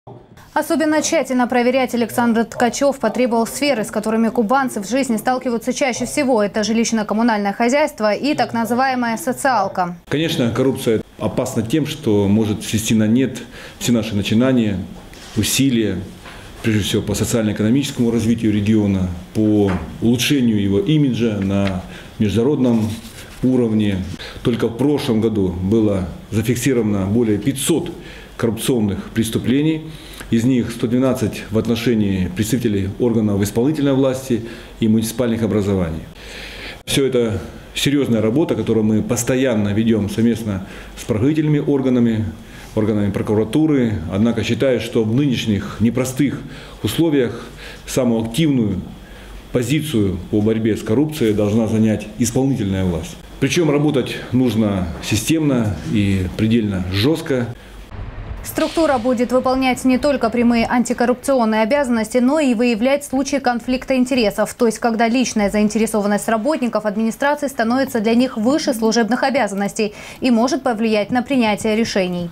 Особенно тщательно проверять Александр Ткачев потребовал сферы, с которыми кубанцы в жизни сталкиваются чаще всего. Это жилищно-коммунальное хозяйство и так называемая социалка. Конечно, коррупция опасна тем, что может свести на нет все наши начинания, усилия, прежде всего по социально-экономическому развитию региона, по улучшению его имиджа на международном уровне. Только в прошлом году было зафиксировано более 500 коррупционных преступлений. Из них 112 в отношении представителей органов исполнительной власти и муниципальных образований. Все это серьезная работа, которую мы постоянно ведем совместно с правоохранительными органами прокуратуры. Однако считаю, что в нынешних непростых условиях самую активную позицию по борьбе с коррупцией должна занять исполнительная власть. Причем работать нужно системно и предельно жестко. Структура будет выполнять не только прямые антикоррупционные обязанности, но и выявлять случаи конфликта интересов. То есть, когда личная заинтересованность работников администрации становится для них выше служебных обязанностей и может повлиять на принятие решений.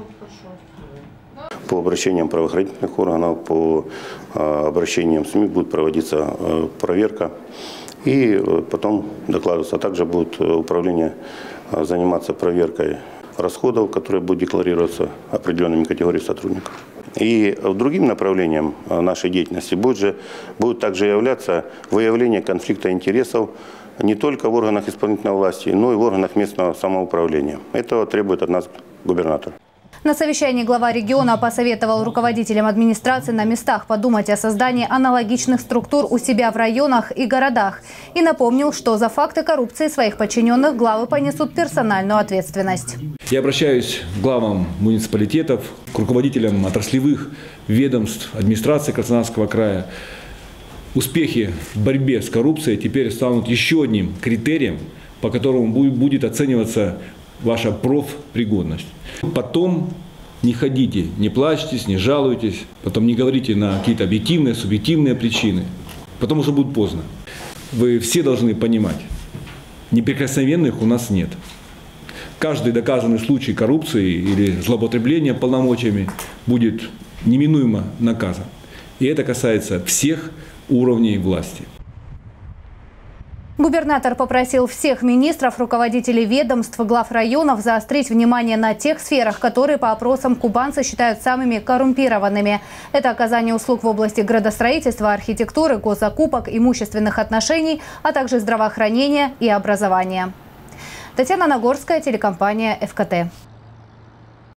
По обращениям правоохранительных органов, по обращениям СМИ будет проводиться проверка и потом докладываться. А также будет управление заниматься проверкой расходов, которые будут декларироваться определенными категориями сотрудников. И другим направлением нашей деятельности будет также являться выявление конфликта интересов не только в органах исполнительной власти, но и в органах местного самоуправления. Этого требует от нас губернатор. На совещании глава региона посоветовал руководителям администрации на местах подумать о создании аналогичных структур у себя в районах и городах. И напомнил, что за факты коррупции своих подчиненных главы понесут персональную ответственность. Я обращаюсь к главам муниципалитетов, к руководителям отраслевых ведомств администрации Краснодарского края. Успехи в борьбе с коррупцией теперь станут еще одним критерием, по которому будет оцениваться ваша профпригодность. Потом не ходите, не плачьтесь, не жалуйтесь, потом не говорите на какие-то объективные, субъективные причины, потому что будет поздно. Вы все должны понимать, неприкосновенных у нас нет. Каждый доказанный случай коррупции или злоупотребления полномочиями будет неминуемо наказан. И это касается всех уровней власти. Губернатор попросил всех министров, руководителей ведомств, глав районов заострить внимание на тех сферах, которые по опросам кубанцы считают самыми коррумпированными. Это оказание услуг в области градостроительства, архитектуры, госзакупок, имущественных отношений, а также здравоохранения и образования. Татьяна Нагорская, телекомпания ФКТ.